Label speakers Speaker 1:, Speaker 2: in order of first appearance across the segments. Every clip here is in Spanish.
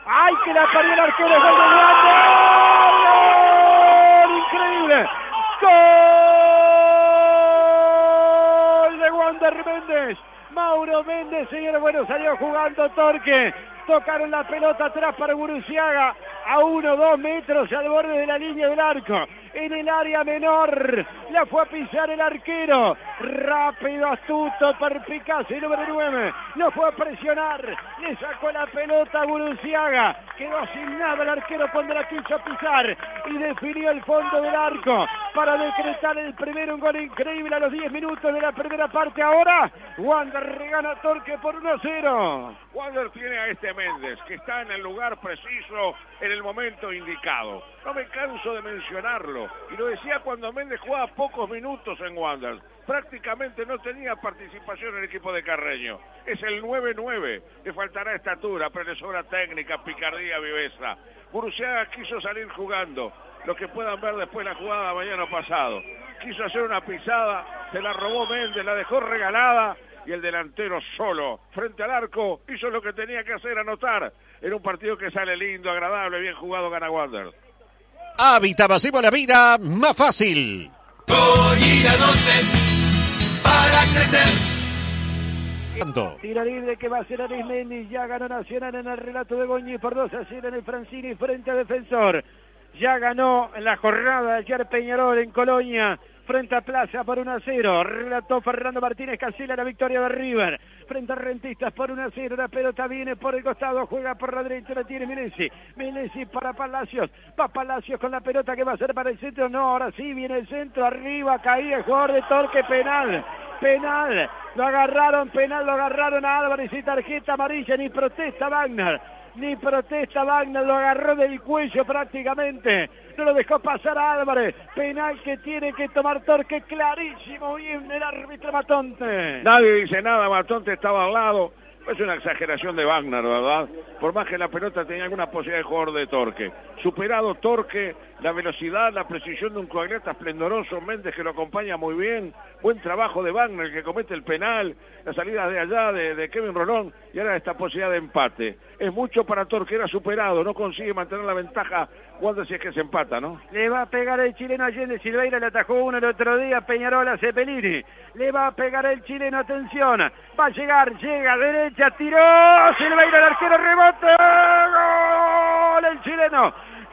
Speaker 1: ¡Ay, que la parió el arquero! ¡Gol de Wander! ¡Gol! ¡Increíble! ¡Gol de Wander Méndez! Mauro Méndez, señores, bueno, salió jugando Torque. Tocaron la pelota atrás para Guruziaga. A 1-2 metros al borde de la línea del arco. En el área menor. La fue a pisar el arquero. Rápido, astuto, perspicaz, el número 9. Lo fue a presionar. Le sacó la pelota a Guruziaga. Quedó sin nada el arquero cuando la quiso pisar. Y definió el fondo del arco para decretar el primero. Un gol increíble a los 10 minutos de la primera parte. Ahora, Wander regana a Torque por 1-0.
Speaker 2: Wander tiene a este Méndez, que está en el lugar preciso, en el momento indicado. No me canso de mencionarlo. Y lo decía cuando Méndez jugaba pocos minutos en Wander. Prácticamente no tenía participación en el equipo de Carreño. Es el 9-9. Le faltará estatura, pero le sobra técnica, picardía, viveza. Guruziaga quiso salir jugando. Lo que puedan ver después la jugada mañana pasado. Quiso hacer una pisada, se la robó Méndez, la dejó regalada. Y el delantero solo, frente al arco, hizo lo que tenía que hacer, anotar. En un partido que sale lindo, agradable, bien jugado, gana Wander.
Speaker 3: Hábitat, hacemos la vida más fácil.
Speaker 4: Goñi la 12 para crecer.
Speaker 1: Tiro libre que va a hacer Arismendi. Ya ganó Nacional en el relato de Goñi por 2-0 en el Francini frente a Defensor. Ya ganó en la jornada ayer Peñarol en Colonia frente a Plaza por 1-0. Relató Fernando Martínez Casilla la victoria de River frente a Rentistas por 1-0. La pelota viene por el costado, juega por la derecha, la tiene Milesi. Milesi para Palacios. Va Palacios con la pelota que va a ser para el centro. No, ahora sí viene el centro. Arriba caía el jugador de Torque. Penal. Penal. Lo agarraron a Álvarez y tarjeta amarilla. Ni protesta Wagner. Ni protesta Wagner, lo agarró del cuello prácticamente, no lo dejó pasar a Álvarez. Penal que tiene que tomar Torque, clarísimo, bien el árbitro Matonte.
Speaker 2: Nadie dice nada, Matonte estaba al lado. Es una exageración de Wagner, ¿verdad? Por más que la pelota tenía alguna posibilidad de jugador de Torque. Superado Torque, la velocidad, la precisión de un coagleta esplendoroso, Méndez que lo acompaña muy bien, buen trabajo de Wagner que comete el penal, la salida de allá de Kevin Rolón y ahora esta posibilidad de empate. Es mucho para Torque, era superado, no consigue mantener la ventaja cuando si es que se empata, ¿no?
Speaker 1: Le va a pegar el chileno Allende Silveira, le atajó uno el otro día, Peñarol a Cepelini. Le va a pegar el chileno, atención, va a llegar, llega derecha, tiró, Silveira el arquero, rebote, gol el chileno.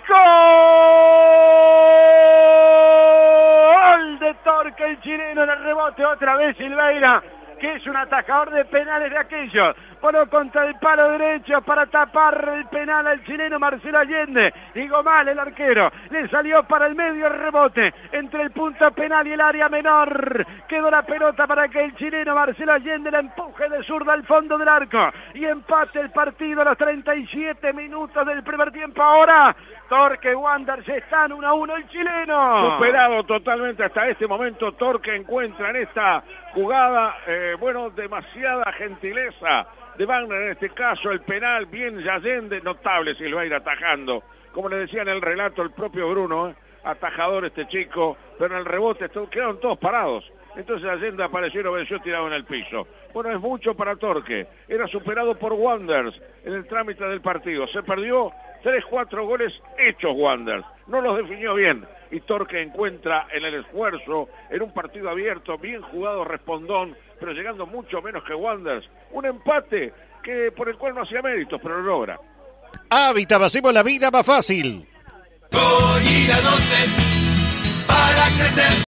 Speaker 1: ¡Gol de Torque, el chileno en el rebote! Otra vez Silveira, que es un atajador de penales de aquellos. Ponó contra el palo derecho para tapar el penal al chileno Marcelo Allende. Digo mal el arquero. Le salió para el medio el rebote entre el punto penal y el área menor. Quedó la pelota para que el chileno Marcelo Allende la empuje de zurda al fondo del arco. Y empate el partido a los 37 minutos del primer tiempo. Ahora Torque Wander se están 1-1 el chileno.
Speaker 2: Superado totalmente hasta este momento. Torque encuentra en esta jugada, demasiada gentileza de Wagner en este caso, el penal, bien Allende, notable Silveira atajando, como le decía en el relato el propio Bruno, atajador este chico, pero en el rebote quedaron todos parados, entonces Allende apareció y lo venció tirado en el piso. Bueno, es mucho para Torque, era superado por Wanderers en el trámite del partido, se perdió 3-4 goles hechos Wanderers, no los definió bien, y Torque encuentra en el esfuerzo, en un partido abierto, bien jugado, respondón, pero llegando mucho menos que Wanderers, un empate por el cual no hacía méritos, pero lo logra.
Speaker 3: Hábitat, hacemos la vida más fácil.
Speaker 4: Goñi la 12 para crecer.